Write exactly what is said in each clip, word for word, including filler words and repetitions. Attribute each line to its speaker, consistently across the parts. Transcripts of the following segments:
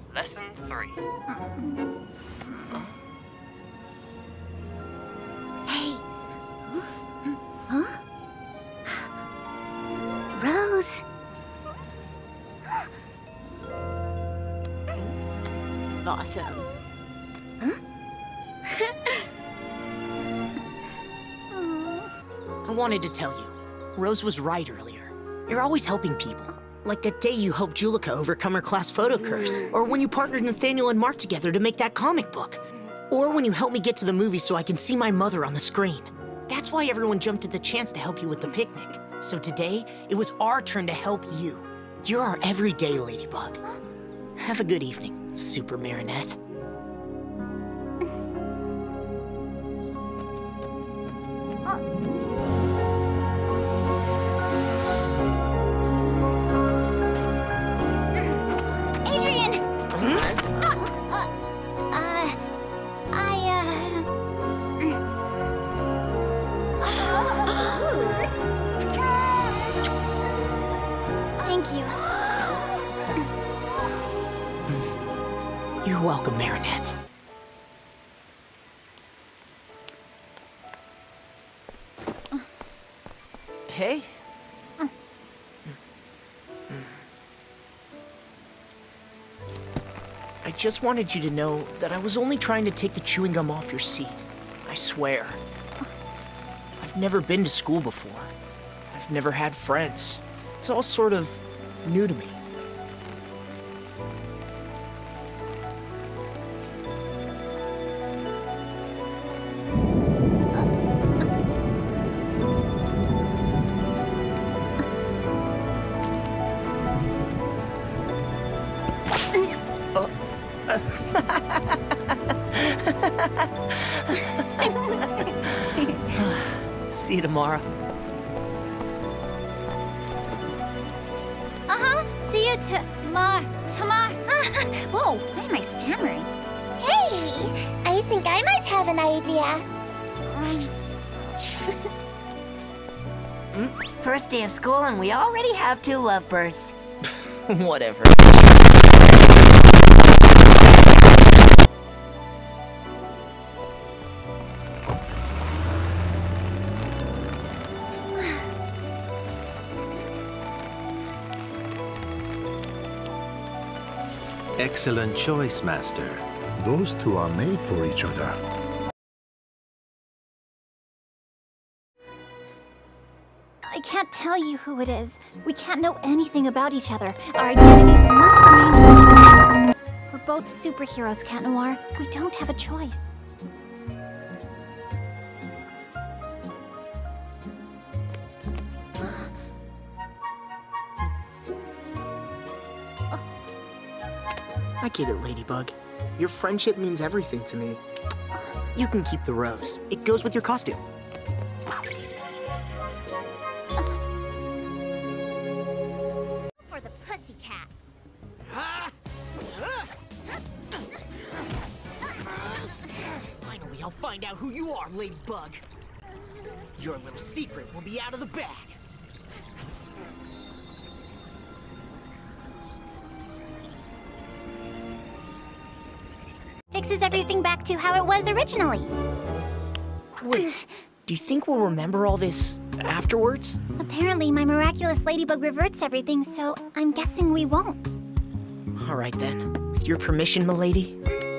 Speaker 1: Lesson three.
Speaker 2: Hey. Huh? Rose. Awesome. Huh?
Speaker 3: I wanted to tell you, Rose was right earlier. You're always helping people. Like that day you helped Julika overcome her class photo curse. Or when you partnered Nathaniel and Mark together to make that comic book. Or when you helped me get to the movie so I can see my mother on the screen. That's why everyone jumped at the chance to help you with the picnic. So today, it was our turn to help you. You're our everyday Ladybug. Have a good evening, Super Marinette. You're welcome, Marinette. Hey. I just wanted you to know that I was only trying to take the chewing gum off your seat. I swear. I've never been to school before. I've never had friends. It's all sort of new to me. See you tomorrow.
Speaker 2: Uh-huh. See you tomorrow. Tomorrow. Whoa, why am I stammering?
Speaker 4: Hey, I think I might have an idea.
Speaker 5: First day of school and we already have two lovebirds.
Speaker 3: Whatever.
Speaker 6: Excellent choice, Master.
Speaker 7: Those two are made for each other.
Speaker 2: I can't tell you who it is. We can't know anything about each other. Our identities must remain secret. We're both superheroes, Cat Noir. We don't have a choice.
Speaker 3: I get it, Ladybug. Your friendship means everything to me. You can keep the rose. It goes with your costume.
Speaker 2: For the pussycat.
Speaker 3: Finally, I'll find out who you are, Ladybug. Your little secret will be out of the bag.
Speaker 2: Fixes everything back to how it was originally.
Speaker 3: Wait, do you think we'll remember all this afterwards?
Speaker 2: Apparently, my miraculous Ladybug reverts everything, so I'm guessing we won't.
Speaker 3: All right then. With your permission, milady.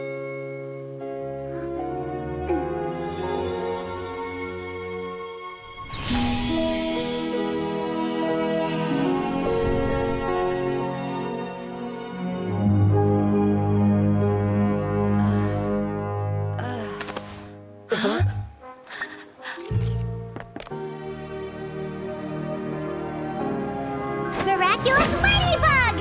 Speaker 2: Miraculous Ladybug!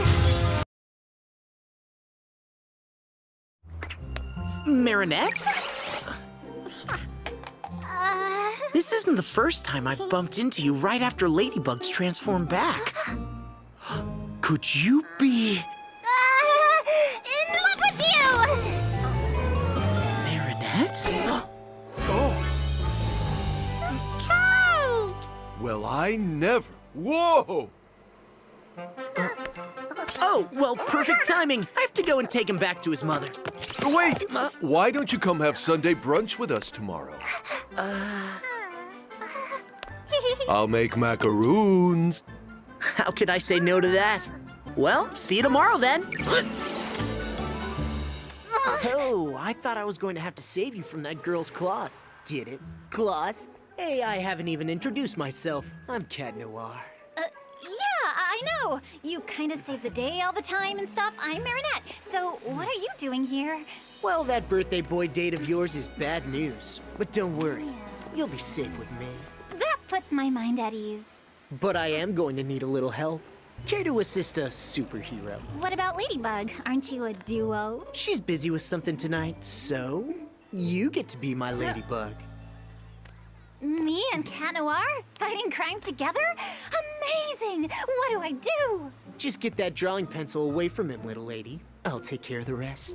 Speaker 3: Marinette?
Speaker 2: Uh...
Speaker 3: This isn't the first time I've bumped into you right after Ladybug's transformed back. Could you be...
Speaker 2: Uh, in love with you!
Speaker 3: Marinette?
Speaker 7: Oh!
Speaker 4: Cake!
Speaker 8: Well, I never. Whoa!
Speaker 3: Oh! Oh, well, perfect timing. I have to go and take him back to his mother.
Speaker 1: Wait!
Speaker 3: Uh,
Speaker 1: Why don't you come have Sunday brunch with us tomorrow?
Speaker 3: uh,
Speaker 1: I'll make macaroons.
Speaker 3: how could I say no to that? Well, see you tomorrow then. Oh, I thought I was going to have to save you from that girl's claws. Get it? Claws? Hey, I haven't even introduced myself. I'm Cat Noir.
Speaker 2: Uh, yeah, I know. You kind of save the day all the time and stuff. I'm Marinette. So, what are you doing here?
Speaker 3: Well, that birthday boy date of yours is bad news. But don't worry, you'll be safe with me.
Speaker 2: That puts my mind at ease.
Speaker 3: But I am going to need a little help. Care to assist a superhero?
Speaker 2: What about Ladybug? Aren't you a duo?
Speaker 3: She's busy with something tonight, so you get to be my ladybug.
Speaker 2: Me and Cat Noir fighting crime together? Amazing! What do I do?
Speaker 3: Just get that drawing pencil away from him, little lady. I'll take care of the rest.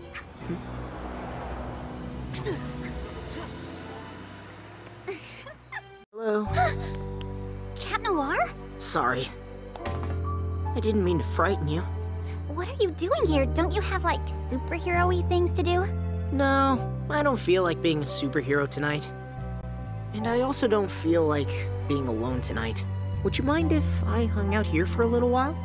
Speaker 3: Hello?
Speaker 2: Cat Noir?
Speaker 3: Sorry. I didn't mean to frighten you.
Speaker 2: What are you doing here? Don't you have, like, superhero-y things to do?
Speaker 3: No, I don't feel like being a superhero tonight. And I also don't feel like being alone tonight. Would you mind if I hung out here for a little while?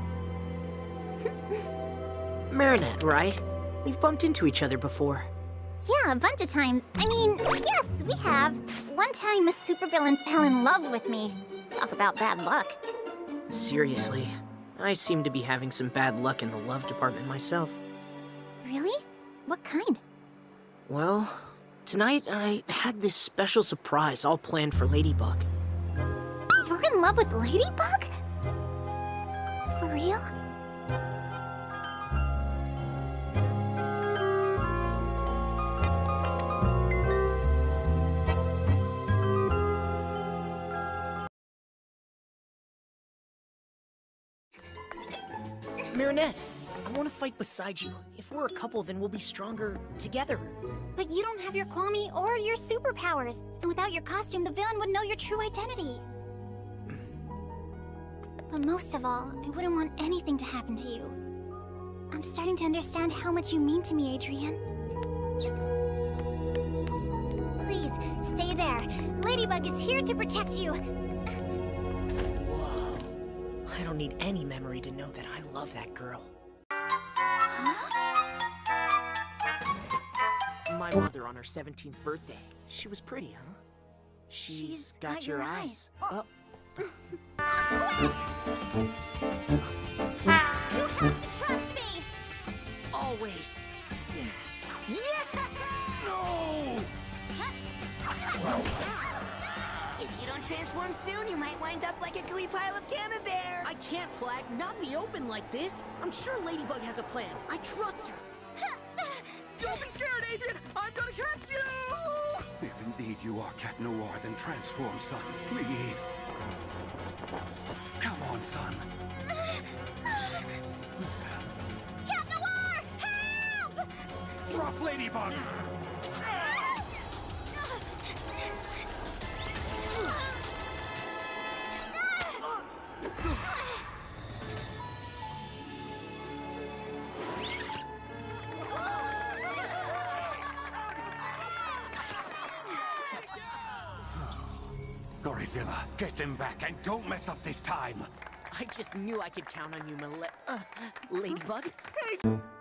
Speaker 3: Marinette, right? We've bumped into each other before.
Speaker 2: Yeah, a bunch of times. I mean, yes, we have. One time a supervillain fell in love with me. Talk about bad luck.
Speaker 3: Seriously, I seem to be having some bad luck in the love department myself.
Speaker 2: Really? What kind?
Speaker 3: Well, tonight I had this special surprise all planned for Ladybug.
Speaker 2: You're in love with Ladybug? For real?
Speaker 3: Marinette, I want to fight beside you. If we're a couple, then we'll be stronger together.
Speaker 2: But you don't have your Kwami or your superpowers. And without your costume, the villain would know your true identity. But most of all, I wouldn't want anything to happen to you. I'm starting to understand how much you mean to me, Adrian. Please, stay there. Ladybug is here to protect you.
Speaker 3: Whoa. I don't need any memory to know that I love that girl. My mother on her seventeenth birthday. She was pretty, huh? She's,
Speaker 2: She's
Speaker 3: got,
Speaker 2: got
Speaker 3: your,
Speaker 2: your
Speaker 3: eyes.
Speaker 2: eyes.
Speaker 3: Oh.
Speaker 2: You have to trust me!
Speaker 3: Always. Yeah!
Speaker 1: No!
Speaker 5: If you don't transform soon, you might wind up like a gooey pile of camembert.
Speaker 3: I can't, Plague. Not in the open like this. I'm sure Ladybug has a plan. I trust her.
Speaker 8: Don't be scared, Adrian! I'm gonna catch you!
Speaker 9: If indeed you are Cat Noir, then transform, son. Please. Come on, son.
Speaker 2: Cat Noir! Help!
Speaker 9: Drop Ladybug! Gorizilla, get them back and don't mess up this time.
Speaker 3: I just knew I could count on you, Male- uh, Ladybug. Hey!